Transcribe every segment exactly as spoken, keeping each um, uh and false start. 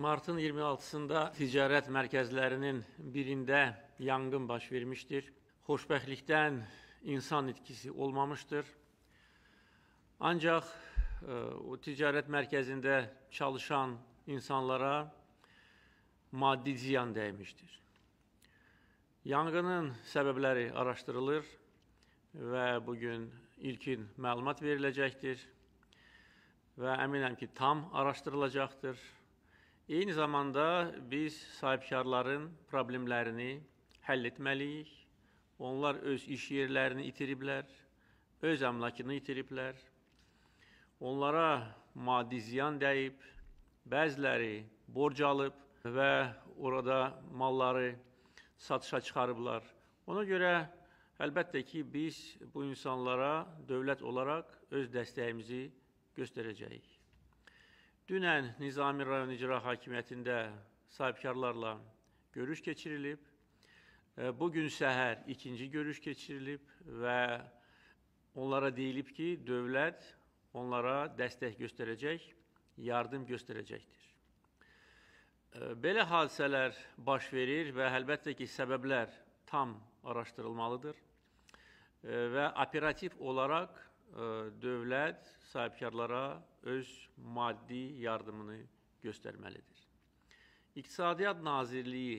Martın iyirmi altısında ticarət mərkəzlərinin birində yanğın baş vermişdir. Xoşbəxtlikdən insan itkisi olmamışdır. Ancaq e, o ticarət mərkəzində çalışan insanlara maddi ziyan dəymişdir. Yanğının səbəbləri araşdırılır və bugün ilkin məlumat veriləcəkdir və əminəm ki, tam araşdırılacaqdır. Eyni zamanda biz sahibkarların problemlərini həll etməliyik. Onlar öz iş yerlərini itiriblər, öz əmlakını itiriblər. Onlara maddi ziyan dəyib, bəziləri borc alıb və orada malları satışa çıxarıblar. Ona görə əlbəttə ki, biz bu insanlara dövlət olaraq öz dəstəyimizi göstərəcəyik. Dünən Nizami Rayon İcra Hakimiyyətində sahibkarlarla görüş keçirilib. Bugün səhər ikinci görüş keçirilib və onlara deyilib ki, dövlət onlara dəstək göstərəcək, yardım göstərəcəkdir. Belə hadisələr baş verir və əlbəttə ki, səbəblər tam araşdırılmalıdır və operativ olaraq dövlət sahibkarlara öz maddi yardımını göstərməlidir. İqtisadiyyat Nazirliyi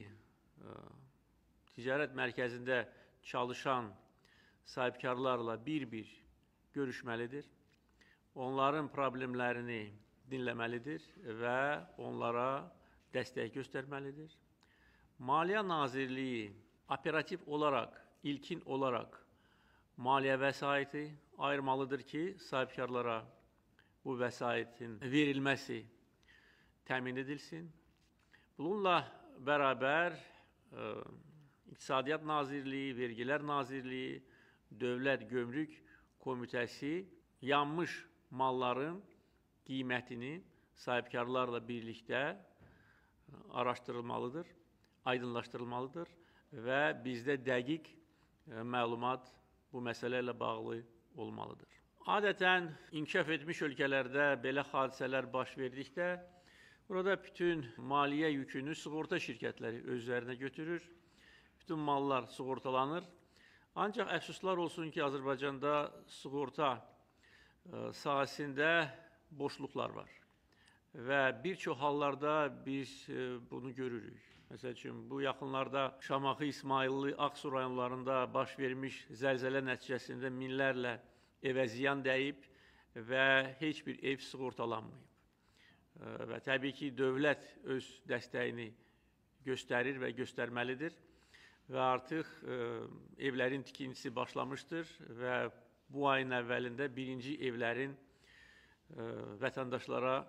ticarət mərkəzində çalışan sahibkarlarla bir-bir görüşməlidir. Onların problemlərini dinləməlidir və onlara dəstək göstərməlidir. Maliyyə Nazirliyi operativ olaraq, ilkin olaraq maliyyə vəsaiti ayırmalıdır ki, sahibkarlara bu vəsaitin verilməsi təmin edilsin. Bununla bərabər e, İqtisadiyyat Nazirliyi, Vergilər Nazirliyi, Dövlət Gömrük Komitəsi yanmış malların qiymətini sahibkarlarla birlikdə araşdırılmalıdır, aydınlaşdırılmalıdır və bizdə dəqiq e, məlumat bu məsələ ilə bağlı olmalıdır. Adətən inkişaf etmiş ölkələrdə belə hadisələr baş verdikdə, burada bütün maliyyə yükünü sığorta şirkətləri özlərinə götürür, bütün mallar sığortalanır. Ancaq əfsuslar olsun ki, Azərbaycanda sığorta e, sahəsində boşluqlar var və bir çox hallarda biz e, bunu görürük. Məsəl üçün, bu yaxınlarda Şamaxı, İsmayıllı, Ağsu rayonlarında baş vermiş zəlzələ nəticəsində minlərlə evə ziyan dəyib və heç bir ev sığortalanmayıb. Və təbii ki, dövlət öz dəstəyini göstərir və göstərməlidir və artıq evlərin tikintisi başlamışdır və bu ayın əvvəlində birinci evlərin vətəndaşlara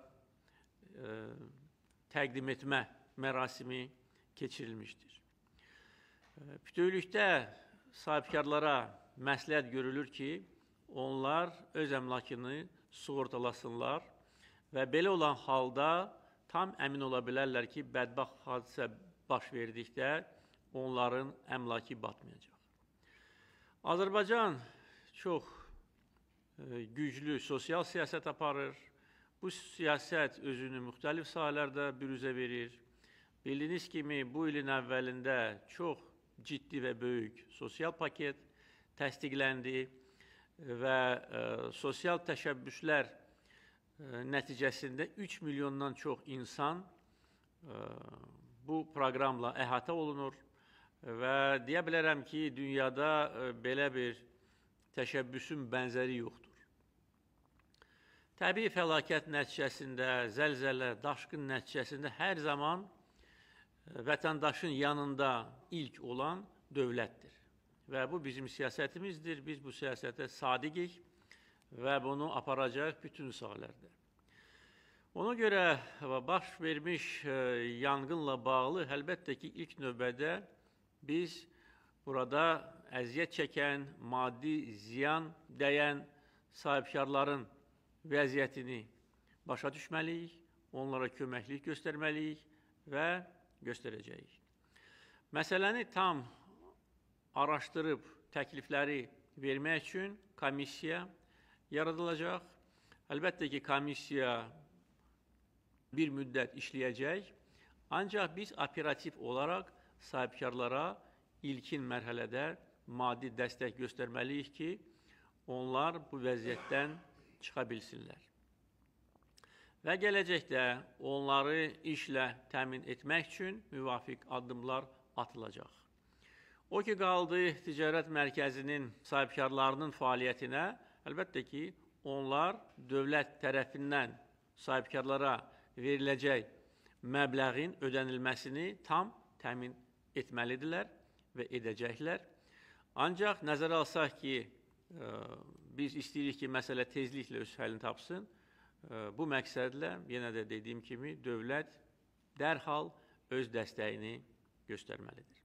təqdim etmə mərasimi keçirilmişdir. Bütövlükdə sahibkarlara məsləhət görülür ki, onlar öz əmlakını sığortalasınlar və belə olan halda tam əmin ola bilərlər ki, bədbəxt hadisə baş verdikdə onların əmlakı batmayacaq. Azərbaycan çox güclü sosial siyasət aparır. Bu siyasət özünü müxtəlif sahələrdə büruzə verir. Bildiyiniz kimi, bu ilin əvvəlində çox ciddi və böyük sosial paket təsdiqləndi və e, sosial təşəbbüslər e, nəticəsində üç milyondan çox insan e, bu proqramla əhatə olunur və deyə bilərəm ki, dünyada e, belə bir təşəbbüsün bənzəri yoxdur. Təbii fəlakət nəticəsində, zəlzələ, daşqın nəticəsində hər zaman vətəndaşın yanında ilk olan dövlətdir. Və bu bizim siyasətimizdir. Biz bu siyasətə sadiqik və bunu aparacaq bütün sahələrdə. Ona görə baş vermiş yanğınla bağlı əlbəttə ki, ilk növbədə biz burada əziyyət çəkən, maddi ziyan dəyən sahibkarların vəziyyətini başa düşməliyik, onlara köməklik göstərməliyik və göstərəcəyik. Məsələni tam araşdırıb təklifləri vermək üçün komissiya yaradılacaq. Əlbəttə ki, komissiya bir müddət işləyəcək Ancaq biz operativ olaraq sahibkarlara ilkin mərhələdə maddi dəstək göstərməliyik ki, onlar bu vəziyyətdən çıxa bilsinlər. Və gələcəkdə onları işlə təmin etmək üçün müvafiq addımlar atılacaq. O ki, qaldı ticarət mərkəzinin sahibkarlarının fəaliyyətinə, əlbəttə ki, onlar dövlət tərəfindən sahibkarlara veriləcək məbləğin ödənilməsini tam təmin etməlidirlər və edəcəklər. Ancaq nəzərə alsaq ki, biz istəyirik ki, məsələ tezliklə öz həllini tapsın. Bu məqsədlə, yenə də dediyim kimi, dövlət dərhal öz dəstəyini göstərməlidir.